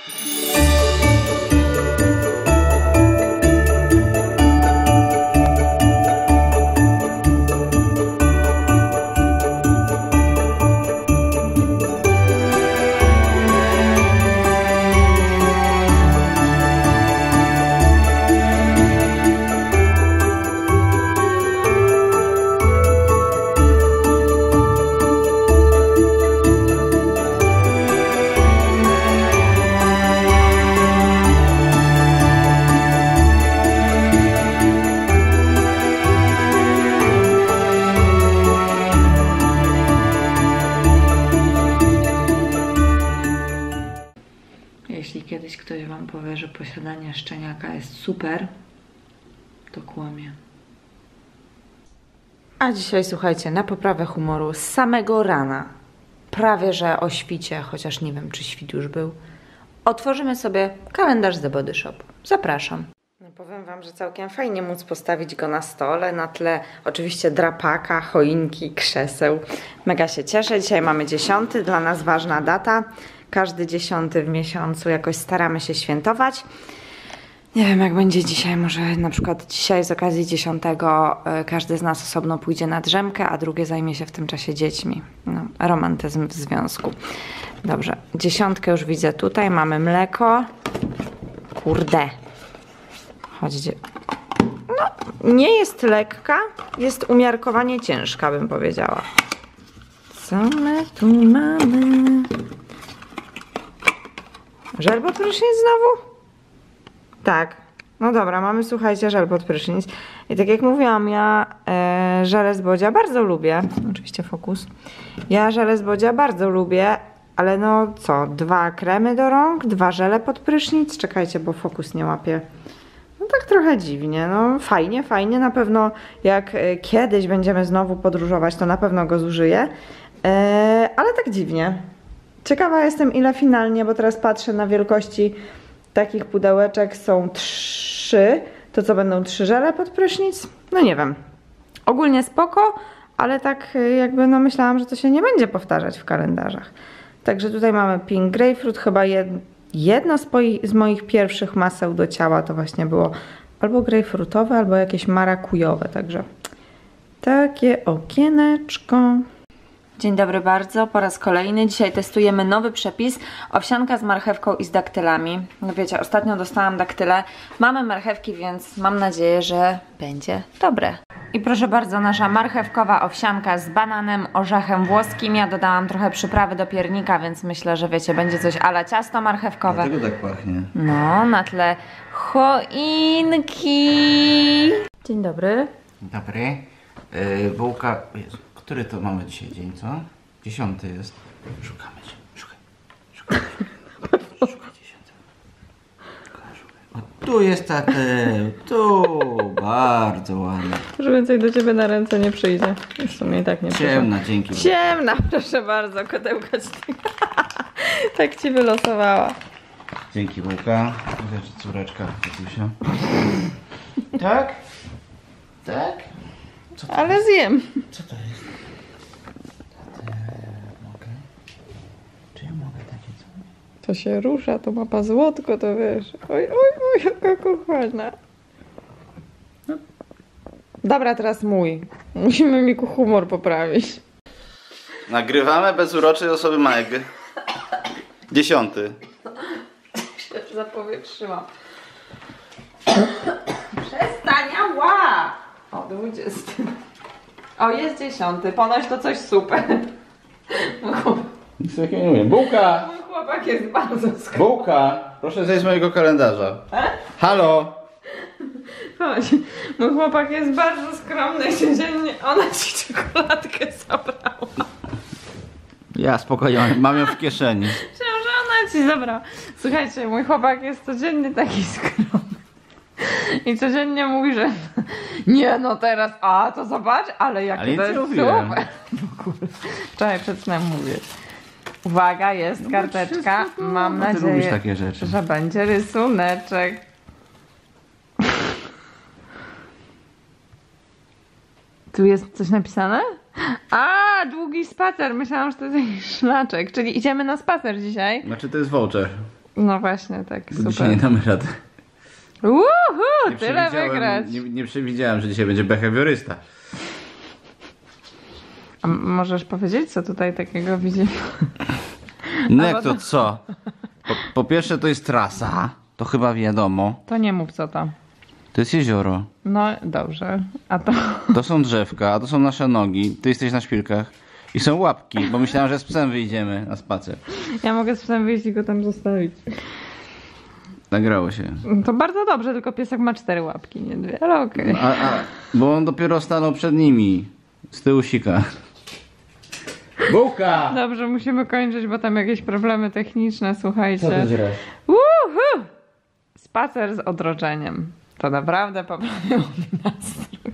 Jeśli kiedyś ktoś wam powie, że posiadanie szczeniaka jest super, to kłamie. A dzisiaj, słuchajcie, na poprawę humoru z samego rana, prawie że o świcie, chociaż nie wiem, czy świt już był, otworzymy sobie kalendarz The Body Shop. Zapraszam. No powiem wam, że całkiem fajnie móc postawić go na stole, na tle oczywiście drapaka, choinki, krzeseł. Mega się cieszę. Dzisiaj mamy 10, dla nas ważna data. Każdy 10 w miesiącu jakoś staramy się świętować. Nie wiem, jak będzie dzisiaj, może na przykład dzisiaj z okazji 10 każdy z nas osobno pójdzie na drzemkę, a drugie zajmie się w tym czasie dziećmi. No, romantyzm w związku. Dobrze, 10 już widzę tutaj, mamy mleko. Kurde. Chodźcie. No, nie jest lekka, jest umiarkowanie ciężka, bym powiedziała. Co my tu mamy? Żel pod prysznic znowu? Tak. No dobra, mamy, słuchajcie, żel pod prysznic. I tak jak mówiłam, ja żele z Bodzia bardzo lubię. Oczywiście fokus. Ja żele z Bodzia bardzo lubię, ale no co? 2 kremy do rąk, 2 żele pod prysznic. Czekajcie, bo fokus nie łapie. No tak trochę dziwnie. No fajnie, fajnie. Na pewno jak kiedyś będziemy znowu podróżować, to na pewno go zużyję. Ale tak dziwnie. Ciekawa jestem, ile finalnie, bo teraz patrzę na wielkości takich pudełeczek, są 3. To co, będą 3 żele pod prysznic? No nie wiem. Ogólnie spoko, ale tak jakby no myślałam, że to się nie będzie powtarzać w kalendarzach. Także tutaj mamy Pink Grapefruit, chyba jedno z moich pierwszych maseł do ciała to właśnie było albo grejpfrutowe, albo jakieś marakujowe, także takie okieneczko. Dzień dobry bardzo, po raz kolejny. Dzisiaj testujemy nowy przepis. Owsianka z marchewką i z daktylami. No wiecie, ostatnio dostałam daktyle. Mamy marchewki, więc mam nadzieję, że będzie dobre. I proszę bardzo, nasza marchewkowa owsianka z bananem, orzechem włoskim. Ja dodałam trochę przyprawy do piernika, więc myślę, że wiecie, będzie coś a la ciasto marchewkowe. Dlatego tak pachnie. No, na tle choinki. Dzień dobry. Dobry. Bułka... Jezu, który to mamy dzisiaj dzień, co? 10 jest. Szukamy cię. Szukaj 10. O, tu jest tateł. Tu. Bardzo ładnie. Już więcej do ciebie na ręce nie przyjdzie. Już w sumie i tak nie przyjdzie. Ciemna, dzięki. Ciemna, proszę bardzo, kotełka ci tak ci wylosowała. Dzięki, bułka. Wiesz, córeczka, Katusia. Tak? Tak? Co to Ale jest? zjem. Co to jest? Mogę? Czy ja mogę takie coś? To się rusza, to mapa złotko, to wiesz. Oj, oj, oj, jaka kochana. Dobra, teraz mój. Musimy mi humor poprawić. Nagrywamy bez uroczej osoby Meg. 10. Się zapowietrzyłam. Przestań, ała! O, 20. O, jest 10. Ponoć to coś super. Nic takiego nie umiem. Bułka! Mój chłopak jest bardzo skromny. Bułka! Proszę zejść z mojego kalendarza. Halo! Chodź. Mój chłopak jest bardzo skromny i codziennie ona ci czekoladkę zabrała. Ja spokojnie, mam ją w kieszeni. Myślałam, że ona ci zabrała. Słuchajcie, mój chłopak jest codziennie taki skromny. I codziennie mówi, że nie no teraz, a to zobacz, ale jak to jest super. W ogóle. Wczoraj przed snem mówię. Uwaga, jest karteczka. Mam nadzieję, ty lubisz takie rzeczy. że będzie rysuneczek. Tu jest coś napisane? A, długi spacer. Myślałam, że to jest jakiś szlaczek. Czyli idziemy na spacer dzisiaj. Znaczy to jest voucher. No właśnie, tak, Dzisiaj super. nie damy rady. Tyle wygrać. Nie przewidziałem, że dzisiaj będzie behawiorysta. A możesz powiedzieć, co tutaj takiego widzimy? No jak to co? Po pierwsze to jest trasa, to chyba wiadomo. To nie mów co to. To jest jezioro. No dobrze, a to... To są drzewka, a to są nasze nogi. Ty jesteś na szpilkach. I są łapki, bo myślałem, że z psem wyjdziemy na spacer. Ja mogę z psem wyjść i go tam zostawić. Nagrało się. To bardzo dobrze, tylko piesek ma 4 łapki, nie 2, ale okej. Bo on dopiero stanął przed nimi. Z tyłu sika. Bułka! Dobrze, musimy kończyć, bo tam jakieś problemy techniczne, słuchajcie. żresz? Uhu! Spacer z odroczeniem. To naprawdę poprawiło mi nastrój.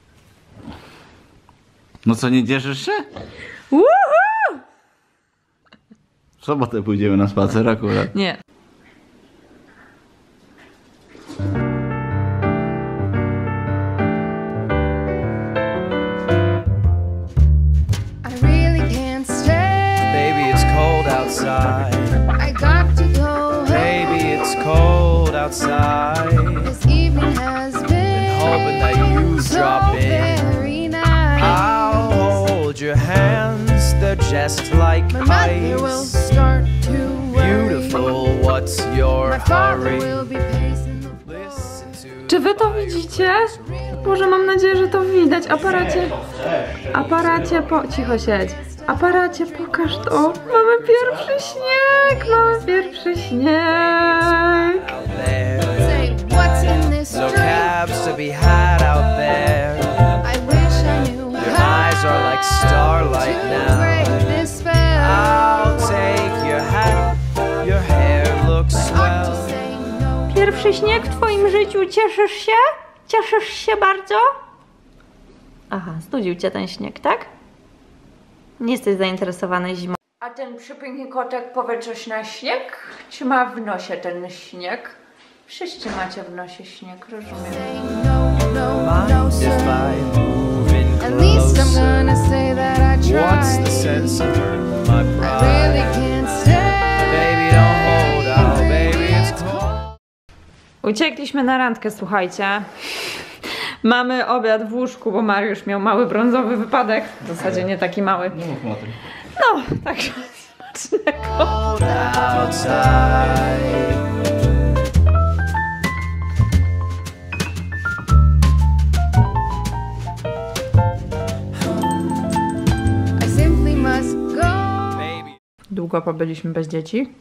No co, nie cieszysz się? Uhu! W sobotę pójdziemy na spacer akurat. Nie. I really can't stay. Baby, it's cold outside. I got to go home. Baby, it's cold outside. This evening has been Hoping that you so drop in. very nice. I'll hold your hands, they're just like My mother will ice. start to worry. Beautiful, what's your My father hurry? will be pacing the Listen to Czy wy to widzicie? Boże, mam nadzieję, że to widać. Aparacie, cicho siedź. Aparacie, pokaż to. Mamy pierwszy śnieg, out there. say, what's in this No drink? cabs to be had out there. I wish I knew Your eyes are like starlight to now. break this spell. I'll take your hat, your hair looks Ought to swell. say no. Pierwszy śnieg w twoim życiu, cieszysz się? Cieszysz się bardzo? Aha, studził cię ten śnieg, tak? Nie jesteś zainteresowany zimą. A ten przepiękny kotek powie coś na śnieg? Czy ma w nosie ten śnieg? Wszyscy macie w nosie śnieg, rozumiem. Say no, no, Mind no, if sir. I move in At least I'm closer? gonna say that I What's the tried. sense of hurting my I really pride? can't stay. Baby, don't hold out, baby, it's cold. Uciekliśmy na randkę, słuchajcie. Mamy obiad w łóżku, bo Mariusz miał mały brązowy wypadek. W zasadzie nie taki mały. Nie mów o tym. No, także smacznego. Cold outside. I simply must go. Baby. Długo pobyliśmy bez dzieci.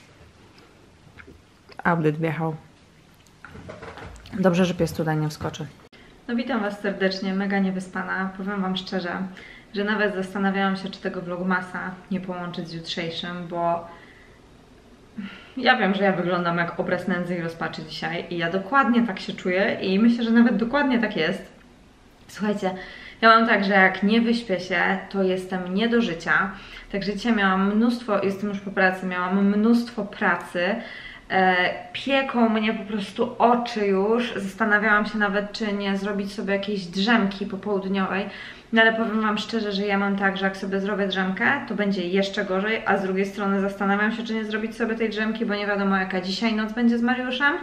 Audyt wjechał. Dobrze, że pies tutaj nie wskoczy. No witam Was serdecznie, mega niewyspana. Powiem Wam szczerze, że nawet zastanawiałam się, czy tego vlogmasa nie połączyć z jutrzejszym, bo ja wiem, że ja wyglądam jak obraz nędzy i rozpaczy dzisiaj i ja dokładnie tak się czuję i myślę, że nawet dokładnie tak jest. Słuchajcie, ja mam tak, że jak nie wyśpię się, to jestem nie do życia. Także dzisiaj miałam mnóstwo, jestem już po pracy, miałam mnóstwo pracy. Pieką mnie po prostu oczy już. Zastanawiałam się nawet, czy nie zrobić sobie jakiejś drzemki popołudniowej. No ale powiem Wam szczerze, że ja mam tak, że jak sobie zrobię drzemkę, to będzie jeszcze gorzej, a z drugiej strony zastanawiam się, czy nie zrobić sobie tej drzemki, bo nie wiadomo jaka dzisiaj noc będzie z Mariuszem.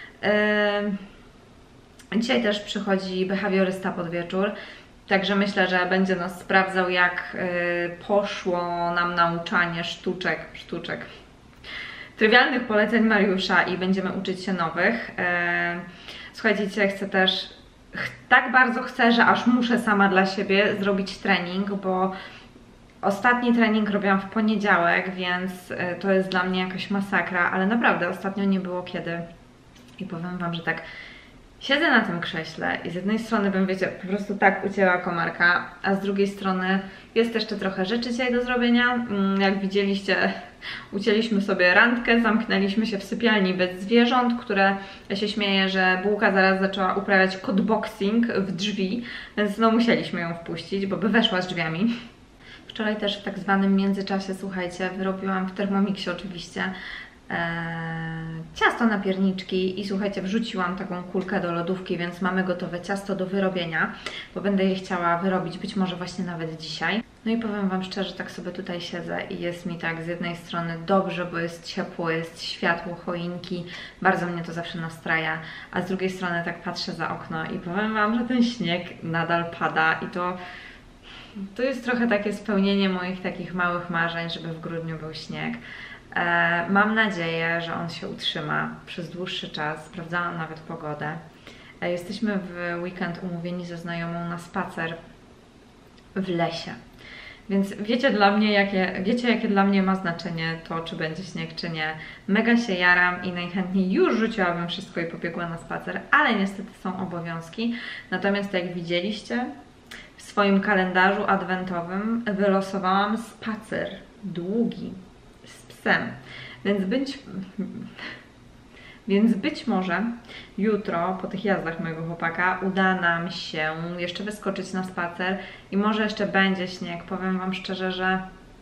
Dzisiaj też przychodzi behawiorysta pod wieczór, także myślę, że będzie nas sprawdzał, jak poszło nam nauczanie sztuczek. Trywialnych poleceń Mariusza i będziemy uczyć się nowych. Słuchajcie, dzisiaj chcę też, tak bardzo chcę, że aż muszę sama dla siebie zrobić trening, bo ostatni trening robiłam w poniedziałek, więc to jest dla mnie jakaś masakra, ale naprawdę ostatnio nie było kiedy. I powiem Wam, że tak siedzę na tym krześle i z jednej strony bym, wiecie, po prostu tak ucięła komarka, a z drugiej strony jest jeszcze trochę rzeczy dzisiaj do zrobienia. Jak widzieliście, ucięliśmy sobie randkę, zamknęliśmy się w sypialni bez zwierząt, które, ja się śmieję, że Bułka zaraz zaczęła uprawiać codeboxing w drzwi, więc no musieliśmy ją wpuścić, bo by weszła z drzwiami. Wczoraj też w tak zwanym międzyczasie, słuchajcie, wyrobiłam w Thermomixie oczywiście ciasto na pierniczki i słuchajcie, wrzuciłam taką kulkę do lodówki, więc mamy gotowe ciasto do wyrobienia, bo będę je chciała wyrobić być może właśnie nawet dzisiaj. No i powiem Wam szczerze, tak sobie tutaj siedzę i jest mi tak z jednej strony dobrze, bo jest ciepło, jest światło, choinki, bardzo mnie to zawsze nastraja, a z drugiej strony tak patrzę za okno i powiem Wam, że ten śnieg nadal pada i to jest trochę takie spełnienie moich takich małych marzeń, żeby w grudniu był śnieg. Mam nadzieję, że on się utrzyma przez dłuższy czas, sprawdzałam nawet pogodę. Jesteśmy w weekend umówieni ze znajomą na spacer w lesie. Więc wiecie jakie dla mnie ma znaczenie to, czy będzie śnieg, czy nie. Mega się jaram i najchętniej już rzuciłabym wszystko i pobiegła na spacer, ale niestety są obowiązki. Natomiast jak widzieliście, w swoim kalendarzu adwentowym wylosowałam spacer długi z psem. Więc być może jutro, po tych jazdach mojego chłopaka, uda nam się jeszcze wyskoczyć na spacer i może jeszcze będzie śnieg. Powiem Wam szczerze, że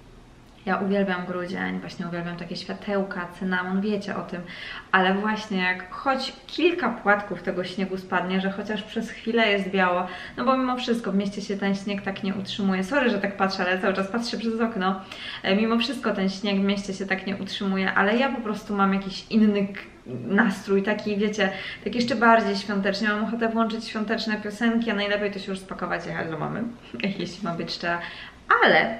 ja uwielbiam grudzień, właśnie uwielbiam takie światełka, cynamon, wiecie o tym, ale właśnie jak choć kilka płatków tego śniegu spadnie, że chociaż przez chwilę jest biało, no bo mimo wszystko w mieście się ten śnieg tak nie utrzymuje. Sorry, że tak patrzę, ale cały czas patrzę przez okno. Mimo wszystko ten śnieg w mieście się tak nie utrzymuje, ale ja po prostu mam jakiś inny nastrój, taki wiecie, tak jeszcze bardziej świątecznie. Mam ochotę włączyć świąteczne piosenki, a najlepiej to się już spakować i jechać do mamy, jeśli mam być szczera. Ale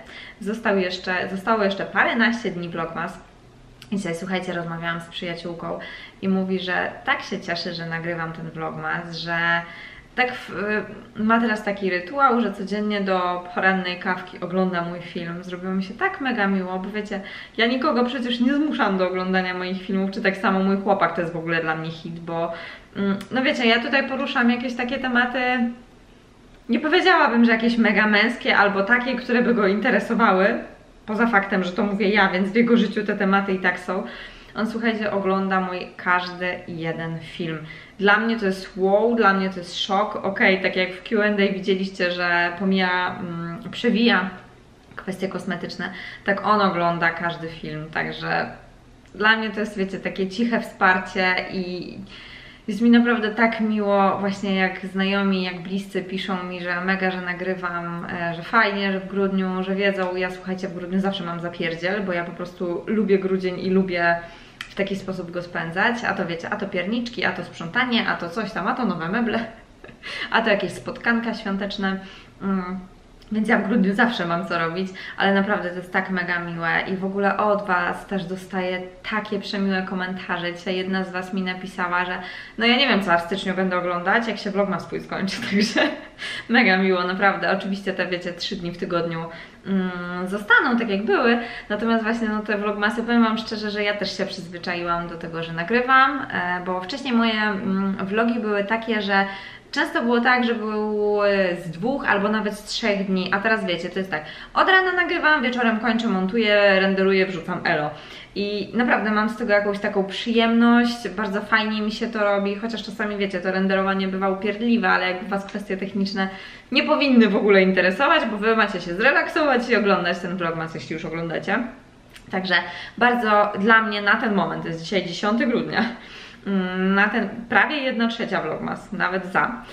zostało jeszcze paręnaście dni vlogmas. I dzisiaj, słuchajcie, rozmawiałam z przyjaciółką i mówi, że tak się cieszy, że nagrywam ten vlogmas, że tak ma teraz taki rytuał, że codziennie do porannej kawki ogląda mój film. Zrobiło mi się tak mega miło, bo wiecie, ja nikogo przecież nie zmuszam do oglądania moich filmów, czy tak samo mój chłopak to jest w ogóle dla mnie hit, bo no wiecie, ja tutaj poruszam jakieś takie tematy, nie powiedziałabym, że jakieś mega męskie albo takie, które by go interesowały, poza faktem, że to mówię ja, więc w jego życiu te tematy i tak są. On, słuchajcie, ogląda mój każdy jeden film. Dla mnie to jest wow, dla mnie to jest szok. Okej, tak jak w Q&A widzieliście, że przewija kwestie kosmetyczne, tak on ogląda każdy film, także dla mnie to jest, wiecie, takie ciche wsparcie i jest mi naprawdę tak miło, właśnie jak znajomi, jak bliscy piszą mi, że mega, że nagrywam, że fajnie, że w grudniu, że wiedzą. Ja, słuchajcie, w grudniu zawsze mam zapierdziel, bo ja po prostu lubię grudzień i lubię w taki sposób go spędzać. A to wiecie, a to pierniczki, a to sprzątanie, a to coś tam, a to nowe meble, a to jakieś spotkanka świąteczne. Więc ja w grudniu zawsze mam co robić, ale naprawdę to jest tak mega miłe i w ogóle od Was też dostaję takie przemiłe komentarze. Dzisiaj jedna z Was mi napisała, że no ja nie wiem, co ja w styczniu będę oglądać, jak się vlogmas swój skończy, także mega miło, naprawdę. Oczywiście te, wiecie, 3 dni w tygodniu zostaną tak jak były, natomiast właśnie no te vlogmasy, powiem Wam szczerze, że ja też się przyzwyczaiłam do tego, że nagrywam, bo wcześniej moje vlogi były takie, że często było tak, że były z 2 albo nawet z 3 dni, a teraz wiecie, to jest tak, od rana nagrywam, wieczorem kończę, montuję, renderuję, wrzucam elo. I naprawdę mam z tego jakąś taką przyjemność, bardzo fajnie mi się to robi, chociaż czasami wiecie, to renderowanie bywa upierdliwe, ale jak Was kwestie techniczne nie powinny w ogóle interesować, bo Wy macie się zrelaksować i oglądać ten vlogmas, jeśli już oglądacie. Także bardzo dla mnie na ten moment, to jest dzisiaj 10 grudnia, na ten prawie 1/3 vlogmas, nawet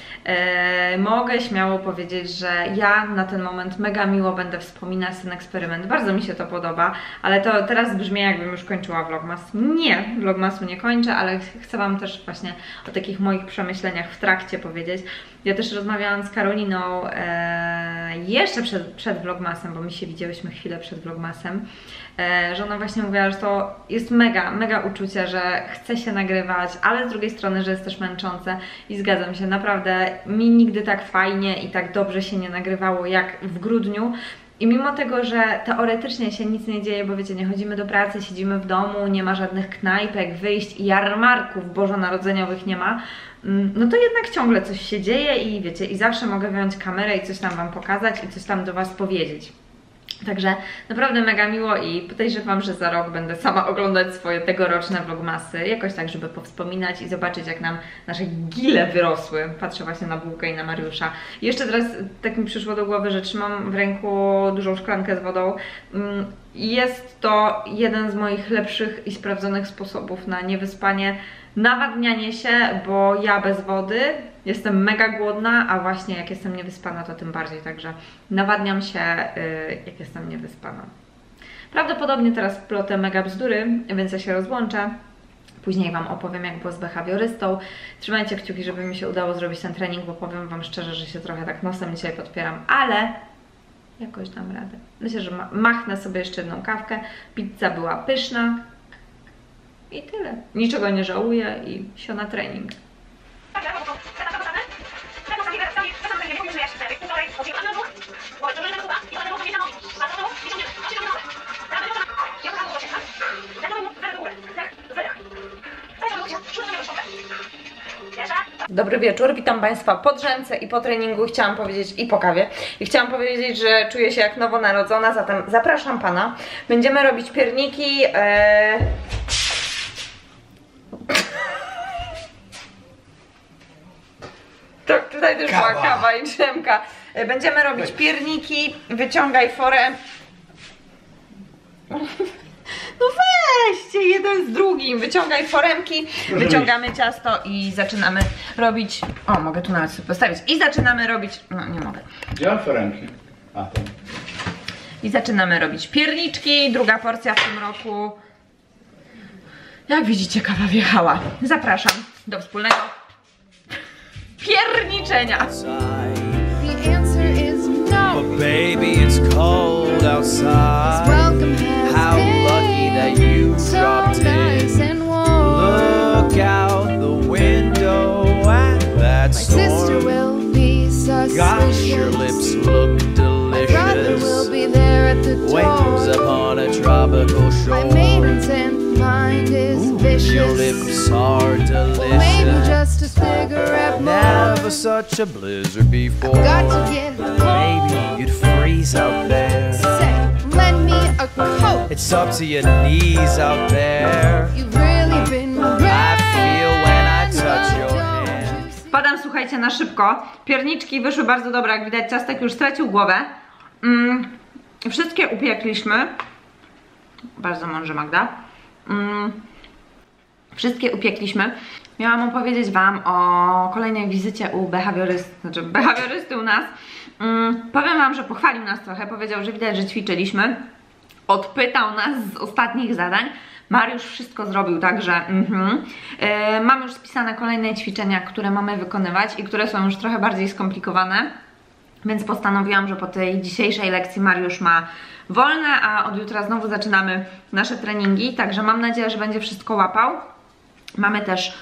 mogę śmiało powiedzieć, że ja na ten moment mega miło będę wspominać ten eksperyment. Bardzo mi się to podoba, ale to teraz brzmi, jakbym już kończyła vlogmas. Nie, vlogmasu nie kończę, ale chcę Wam też właśnie o takich moich przemyśleniach w trakcie powiedzieć. Ja też rozmawiałam z Karoliną jeszcze przed vlogmasem, bo my się widziałyśmy chwilę przed vlogmasem, że ona właśnie mówiła, że to jest mega uczucie, że chce się nagrywać, ale z drugiej strony, że jest też męczące i zgadzam się, naprawdę mi nigdy tak fajnie i tak dobrze się nie nagrywało jak w grudniu. I mimo tego, że teoretycznie się nic nie dzieje, bo wiecie, nie chodzimy do pracy, siedzimy w domu, nie ma żadnych knajpek, wyjść i jarmarków bożonarodzeniowych nie ma, no to jednak ciągle coś się dzieje i wiecie, i zawsze mogę wyjąć kamerę i coś tam Wam pokazać i coś tam do Was powiedzieć. Także naprawdę mega miło i podejrzewam, że za rok będę sama oglądać swoje tegoroczne vlogmasy, jakoś tak, żeby powspominać i zobaczyć, jak nam nasze gile wyrosły. Patrzę właśnie na Bułkę i na Mariusza. I jeszcze teraz tak mi przyszło do głowy, że trzymam w ręku dużą szklankę z wodą. jest to jeden z moich lepszych i sprawdzonych sposobów na niewyspanie, nawadnianie się, bo ja bez wody jestem mega głodna, a właśnie jak jestem niewyspana, to tym bardziej, także nawadniam się, jak jestem niewyspana. Prawdopodobnie teraz plotę mega bzdury, więc ja się rozłączę. Później Wam opowiem, jak było z behawiorystą. Trzymajcie kciuki, żeby mi się udało zrobić ten trening, bo powiem Wam szczerze, że się trochę tak nosem dzisiaj podpieram, ale jakoś dam radę. Myślę, że machnę sobie jeszcze jedną kawkę. Pizza była pyszna. I tyle. Niczego nie żałuję i sio na trening. Dobry wieczór, witam Państwa po drzemce i po treningu, chciałam powiedzieć, i po kawie. I chciałam powiedzieć, że czuję się jak nowonarodzona, zatem zapraszam Pana. Będziemy robić pierniki. Tak, tutaj też była kawa i drzemka. Będziemy robić pierniki, wyciągaj forę. No weźcie jeden z drugim, wyciągaj foremki, wyciągamy ciasto i zaczynamy robić. O, mogę tu nawet sobie postawić. I zaczynamy robić. No, nie mogę. Gdzie mam foremki? A, tam. I zaczynamy robić pierniczki. Druga porcja w tym roku. Jak widzicie, kawa wjechała. Zapraszam do wspólnego pierniczenia. The answer is no. But baby, it's cold outside. Welcome has How been lucky that you so dropped nice in. and warm. Look out the window at that My sister storm. will be suspicious. Gosh, your lips look My brother will delicious. be there at the Waves door. upon a tropical My shore. maiden's and mind is Your vicious. lips are Maybe delicious. just a cigarette more. Never such a blizzard before. Got to get Maybe home. you'd freeze out there. Say, lend me a coat. It's up to your knees out there. You've really been I feel when I touch your don't hand. you see? Wpadam, słuchajcie, na szybko. Pierniczki wyszły bardzo dobre, jak widać ciastek już stracił głowę. Wszystkie upiekliśmy. Bardzo mądrze, Magda. Wszystkie upiekliśmy. Miałam opowiedzieć Wam o kolejnej wizycie u behawiorysty u nas. Powiem Wam, że pochwalił nas trochę, powiedział, że widać, że ćwiczyliśmy. Odpytał nas z ostatnich zadań. Mariusz wszystko zrobił, także mam już spisane kolejne ćwiczenia, które mamy wykonywać i które są już trochę bardziej skomplikowane. Więc postanowiłam, że po tej dzisiejszej lekcji Mariusz ma wolne, a od jutra znowu zaczynamy nasze treningi. Także mam nadzieję, że będzie wszystko łapał. Mamy też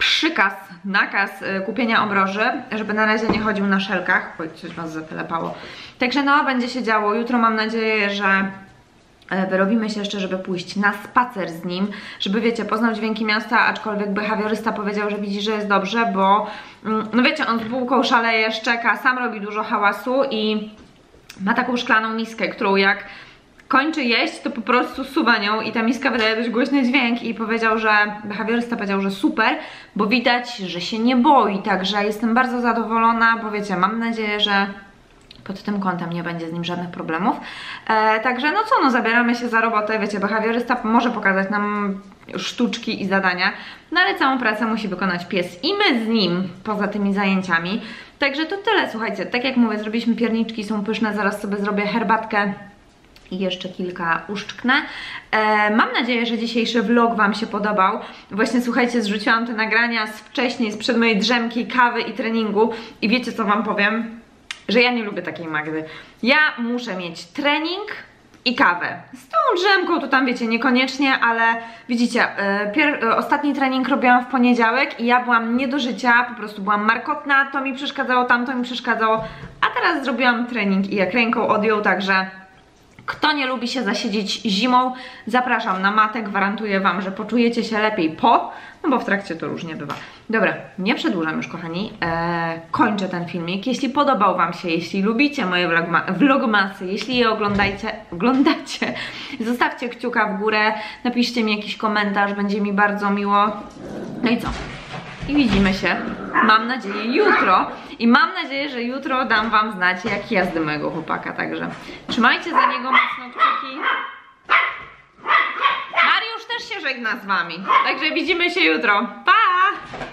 nakaz kupienia obroży, żeby na razie nie chodził na szelkach. Oj, coś Was zatelepało. Także no, będzie się działo. Jutro mam nadzieję, że wyrobimy się jeszcze, żeby pójść na spacer z nim, żeby, wiecie, poznał dźwięki miasta, aczkolwiek behawiorysta powiedział, że widzi, że jest dobrze, bo no wiecie, on z bułką szaleje, szczeka, sam robi dużo hałasu i ma taką szklaną miskę, którą jak kończy jeść, to po prostu suwa nią i ta miska wydaje dość głośny dźwięk i behawiorysta powiedział, że super, bo widać, że się nie boi, także jestem bardzo zadowolona, bo wiecie, mam nadzieję, że pod tym kątem nie będzie z nim żadnych problemów. Także no co, no zabieramy się za robotę, wiecie, behawiorysta może pokazać nam sztuczki i zadania, no ale całą pracę musi wykonać pies i my z nim, poza tymi zajęciami. Także to tyle, słuchajcie, tak jak mówię, zrobiliśmy pierniczki, są pyszne, zaraz sobie zrobię herbatkę i jeszcze kilka uszczknę. Mam nadzieję, że dzisiejszy vlog Wam się podobał. Właśnie, słuchajcie, zrzuciłam te nagrania sprzed mojej drzemki, kawy i treningu i wiecie, co Wam powiem? Że ja nie lubię takiej Magdy. Ja muszę mieć trening i kawę. Z tą drzemką to tam, wiecie, niekoniecznie, ale widzicie, ostatni trening robiłam w poniedziałek i ja byłam nie do życia, po prostu byłam markotna, to mi przeszkadzało, tamto mi przeszkadzało, a teraz zrobiłam trening i jak ręką odjął, także kto nie lubi się zasiedzieć zimą, zapraszam na matę, gwarantuję Wam, że poczujecie się lepiej no bo w trakcie to różnie bywa. Dobra, nie przedłużam już, kochani, kończę ten filmik. Jeśli podobał Wam się, jeśli lubicie moje vlogmasy, jeśli je oglądacie, zostawcie kciuka w górę, napiszcie mi jakiś komentarz, będzie mi bardzo miło. No i co? I widzimy się, mam nadzieję, jutro. I mam nadzieję, że jutro dam Wam znać, jak jazdy mojego chłopaka. Także trzymajcie za niego mocno kciuki. się żegna z wami. Także widzimy się jutro. Pa!